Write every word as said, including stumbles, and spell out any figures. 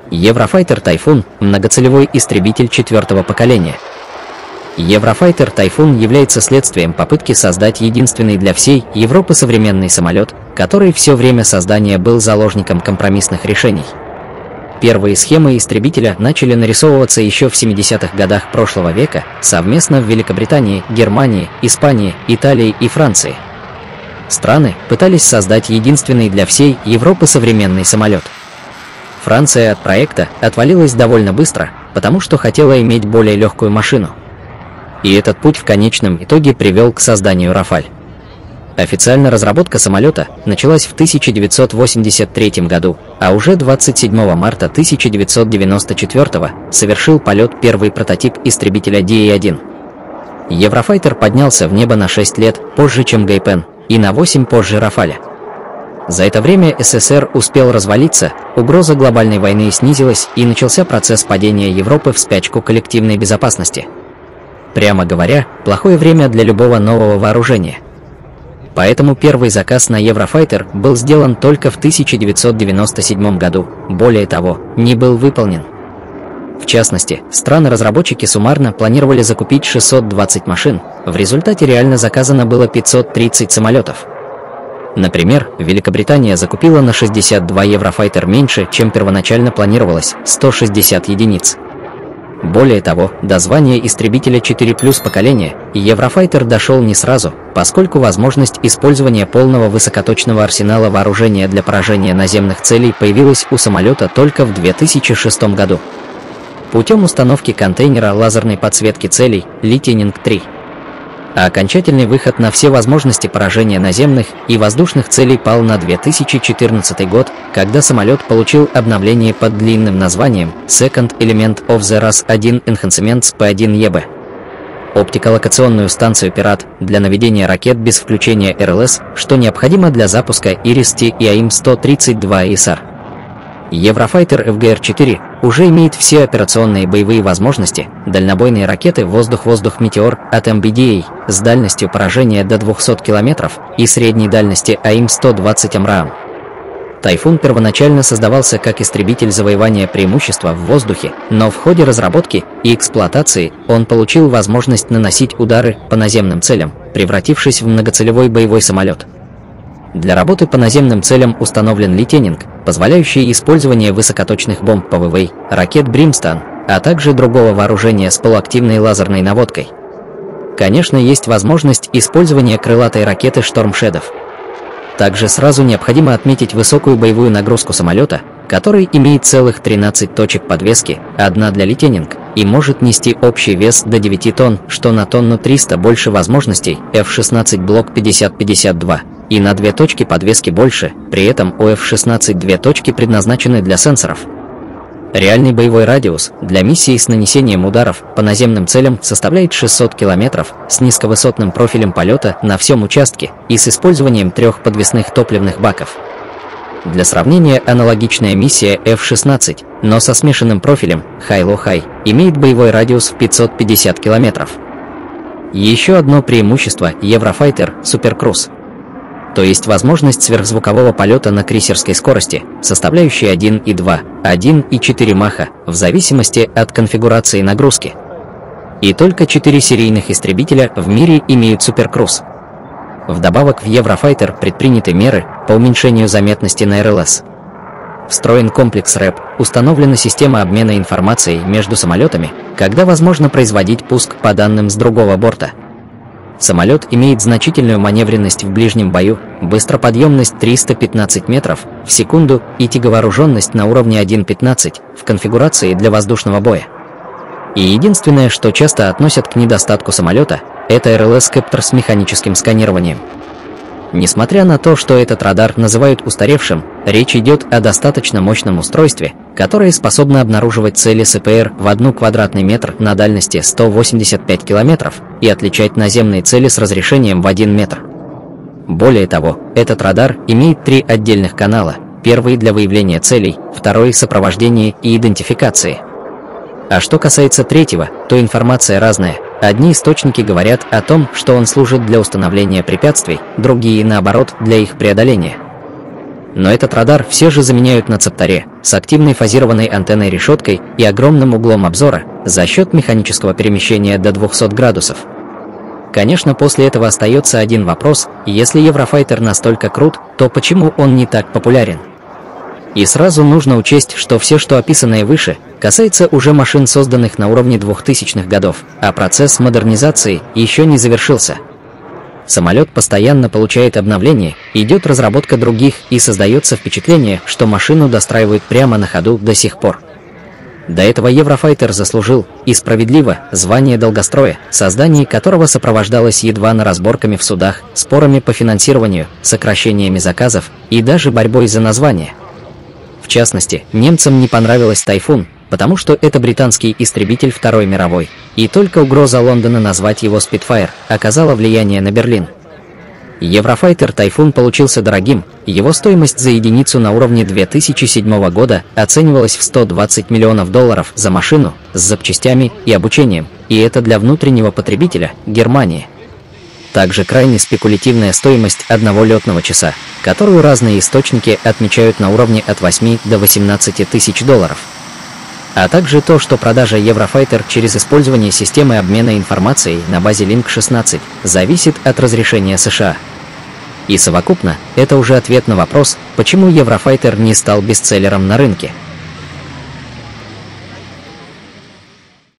Еврофайтер Тайфун – многоцелевой истребитель четвертого поколения. Еврофайтер Тайфун является следствием попытки создать единственный для всей Европы современный самолет, который все время создания был заложником компромиссных решений. Первые схемы истребителя начали нарисовываться еще в семидесятых годах прошлого века совместно в Великобритании, Германии, Испании, Италии и Франции. Страны пытались создать единственный для всей Европы современный самолет. Франция от проекта отвалилась довольно быстро, потому что хотела иметь более легкую машину. И этот путь в конечном итоге привел к созданию Рафаль. Официально разработка самолета началась в тысяча девятьсот восемьдесят третьем году, а уже двадцать седьмого марта тысяча девятьсот девяносто четвёртого совершил полет первый прототип истребителя Ди Эй один. Еврофайтер поднялся в небо на шесть лет позже, чем Гайпен, и на восемь позже Рафаля. За это время эс эс эр успел развалиться, угроза глобальной войны снизилась и начался процесс падения Европы в спячку коллективной безопасности. Прямо говоря, плохое время для любого нового вооружения. Поэтому первый заказ на Еврофайтер был сделан только в тысяча девятьсот девяносто седьмом году, более того, не был выполнен. В частности, страны-разработчики суммарно планировали закупить шестьсот двадцать машин, в результате реально заказано было пятьсот тридцать самолетов. Например, Великобритания закупила на шестьдесят два Еврофайтер меньше, чем первоначально планировалось – сто шестьдесят единиц. Более того, до звания истребителя четыре плюс поколения Еврофайтер дошел не сразу, поскольку возможность использования полного высокоточного арсенала вооружения для поражения наземных целей появилась у самолета только в две тысячи шестом году. Путем установки контейнера лазерной подсветки целей Lightning три. А окончательный выход на все возможности поражения наземных и воздушных целей пал на две тысячи четырнадцатый год, когда самолет получил обновление под длинным названием Second Element of the рас один Enhancements пи один и би. Оптиколокационную станцию «Пират» для наведения ракет без включения эр эл эс, что необходимо для запуска Ирис-Т и АИМ сто тридцать два эс ар. Еврофайтер эф джи эр четыре уже имеет все операционные боевые возможности, дальнобойные ракеты воздух-воздух «Метеор» от эм би ди эй с дальностью поражения до двухсот километров и средней дальности АИМ сто двадцать АМРААМ. Тайфун первоначально создавался как истребитель завоевания преимущества в воздухе, но в ходе разработки и эксплуатации он получил возможность наносить удары по наземным целям, превратившись в многоцелевой боевой самолет. Для работы по наземным целям установлен Lightning, позволяющий использование высокоточных бомб пэ вэ вэ, ракет Brimstone, а также другого вооружения с полуактивной лазерной наводкой. Конечно, есть возможность использования крылатой ракеты Storm Shadow. Также сразу необходимо отметить высокую боевую нагрузку самолета, который имеет целых тринадцать точек подвески, одна для Lightning, и может нести общий вес до девяти тонн, что на тонну триста больше возможностей эф шестнадцать Block пятьдесят пятьдесят два, и на две точки подвески больше, при этом у эф шестнадцать две точки предназначены для сенсоров. Реальный боевой радиус для миссии с нанесением ударов по наземным целям составляет шестьсот километров с низковысотным профилем полета на всем участке и с использованием трех подвесных топливных баков. Для сравнения, аналогичная миссия эф шестнадцать, но со смешанным профилем High-Low-High, имеет боевой радиус в пятьсот пятьдесят километров. Еще одно преимущество Еврофайтер – суперкруз. То есть возможность сверхзвукового полета на крейсерской скорости, составляющей один и два, один и четыре маха, в зависимости от конфигурации нагрузки. И только четыре серийных истребителя в мире имеют суперкруз. Вдобавок в Еврофайтер предприняты меры по уменьшению заметности на эр эл эс. Встроен комплекс рэп, установлена система обмена информацией между самолетами, когда возможно производить пуск по данным с другого борта. Самолет имеет значительную маневренность в ближнем бою, быстроподъемность триста пятнадцать метров в секунду и тяговооруженность на уровне один пятнадцать в конфигурации для воздушного боя. И единственное, что часто относят к недостатку самолета, это эр эл эс-кэптер с механическим сканированием. Несмотря на то, что этот радар называют устаревшим, речь идет о достаточно мощном устройстве, которое способно обнаруживать цели эс пэ эр в один квадратный метр на дальности сто восемьдесят пять километров и отличать наземные цели с разрешением в один метр. Более того, этот радар имеет три отдельных канала: первый для выявления целей, второй — сопровождения и идентификации. А что касается третьего, то информация разная. Одни источники говорят о том, что он служит для установления препятствий, другие, наоборот, для их преодоления. Но этот радар все же заменяют на Цептаре с активной фазированной антенной-решеткой и огромным углом обзора за счет механического перемещения до двухсот градусов. Конечно, после этого остается один вопрос: если Еврофайтер настолько крут, то почему он не так популярен? И сразу нужно учесть, что все, что описанное выше, касается уже машин, созданных на уровне двухтысячных годов, а процесс модернизации еще не завершился. Самолет постоянно получает обновления, идет разработка других, и создается впечатление, что машину достраивают прямо на ходу до сих пор. До этого Еврофайтер заслужил, и справедливо, звание долгостроя, создание которого сопровождалось едва не разборками в судах, спорами по финансированию, сокращениями заказов и даже борьбой за название. В частности, немцам не понравилось Тайфун, потому что это британский истребитель Второй мировой, и только угроза Лондона назвать его Spitfire оказала влияние на Берлин. Еврофайтер Тайфун получился дорогим, его стоимость за единицу на уровне две тысячи седьмого года оценивалась в сто двадцать миллионов долларов за машину, с запчастями и обучением, и это для внутреннего потребителя – Германии. Также крайне спекулятивная стоимость одного летного часа, которую разные источники отмечают на уровне от восьми до восемнадцати тысяч долларов. А также то, что продажа Еврофайтер через использование системы обмена информацией на базе Линк шестнадцать зависит от разрешения США. И совокупно, это уже ответ на вопрос, почему Еврофайтер не стал бестселлером на рынке.